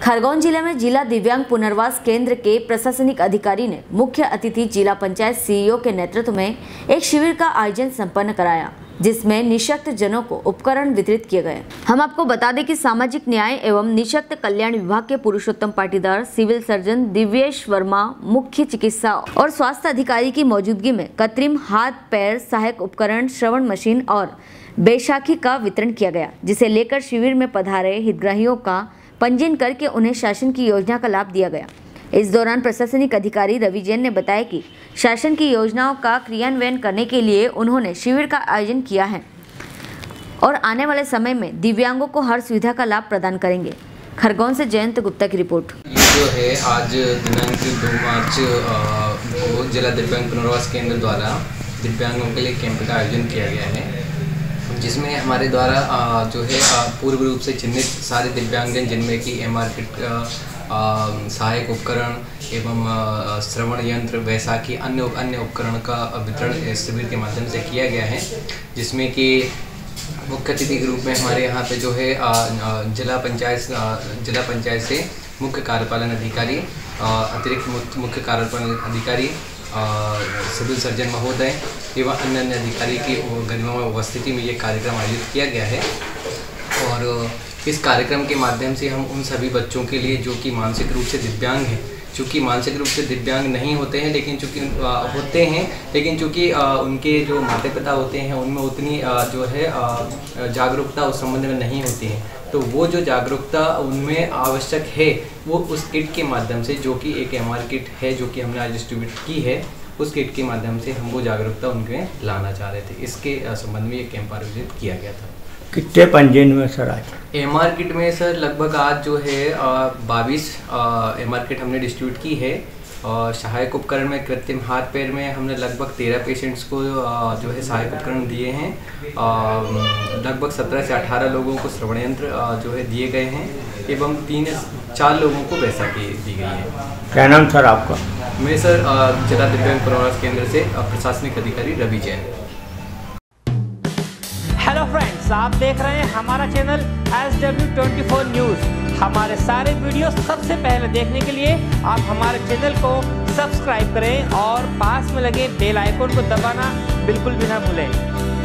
खरगोन जिले में जिला दिव्यांग पुनर्वास केंद्र के प्रशासनिक अधिकारी ने मुख्य अतिथि जिला पंचायत सीईओ के नेतृत्व में एक शिविर का आयोजन संपन्न कराया, जिसमें निःशक्त जनों को उपकरण वितरित किए गए। हम आपको बता दें कि सामाजिक न्याय एवं निःशक्त कल्याण विभाग के पुरुषोत्तम पाटीदार, सिविल सर्जन दिव्येश वर्मा, मुख्य चिकित्सा और स्वास्थ्य अधिकारी की मौजूदगी में कृत्रिम हाथ पैर सहायक उपकरण, श्रवण मशीन और बैसाखी का वितरण किया गया, जिसे लेकर शिविर में पधारे हितग्राहियों का पंजीयन करके उन्हें शासन की योजना का लाभ दिया गया। इस दौरान प्रशासनिक अधिकारी रवि जैन ने बताया कि शासन की योजनाओं का क्रियान्वयन करने के लिए उन्होंने शिविर का आयोजन किया है और आने वाले समय में दिव्यांगों को हर सुविधा का लाभ प्रदान करेंगे। खरगोन से जयंत गुप्ता की रिपोर्ट। ये जो है आज दिनांक 2 मार्च को जिला दिव्यांग पुनर्वास केंद्र द्वारा दिव्यांगों के लिए कैंप का आयोजन किया गया है, जिसमें हमारे द्वारा जो है पूर्व रूप से चिन्हित सारे दिव्यांगजन, जिनमें कि MR किट, सहायक उपकरण एवं श्रवण यंत्र, बैसाखी अन्य उपकरण का वितरण इस शिविर के माध्यम से किया गया है, जिसमें कि मुख्य अतिथि के रूप में हमारे यहाँ पे जो है जिला पंचायत से मुख्य कार्यपालन अधिकारी, अतिरिक्त मुख्य कार्यपालन अधिकारी, सिविल सर्जन महोदय एवं अन्य अधिकारी की गरिमामय उपस्थिति में ये कार्यक्रम आयोजित किया गया है। और इस कार्यक्रम के माध्यम से हम उन सभी बच्चों के लिए जो कि मानसिक रूप से दिव्यांग हैं, चूँकि मानसिक रूप से दिव्यांग नहीं होते हैं लेकिन चूँकि उनके जो माता पिता होते हैं उनमें उतनी जो है जागरूकता उस संबंध में नहीं होती है, तो वो जो जागरूकता उनमें आवश्यक है वो उस किट के माध्यम से, जो कि एक MR किट है जो कि हमने आज डिस्ट्रीब्यूट की है, उस किट के माध्यम से हम वो जागरूकता उनमें लाना चाह रहे थे। इसके संबंध में ये कैंप आयोजित किया गया था। कितने पंजीयन में सर आज? MR किट में सर लगभग आज जो है 22 MR किट हमने डिस्ट्रीब्यूट की है, और सहायक उपकरण में कृत्रिम हाथ पैर में हमने लगभग 13 पेशेंट्स को जो है सहायक उपकरण दिए हैं, लगभग 17 से 18 लोगों को श्रवण यंत्र जो है दिए गए हैं एवं 3-4 लोगों को बैसाखी दी गई है। क्या नाम सर आपका? मैं सर जिला दिव्यांग पुनर्वास केंद्र से प्रशासनिक अधिकारी रवि जैन। हेलो फ्रेंड्स, आप देख रहे हैं हमारा चैनल SW24 न्यूज़। हमारे सारे वीडियो सबसे पहले देखने के लिए आप हमारे चैनल को सब्सक्राइब करें और पास में लगे बेल आइकन को दबाना बिल्कुल भी ना भूलें।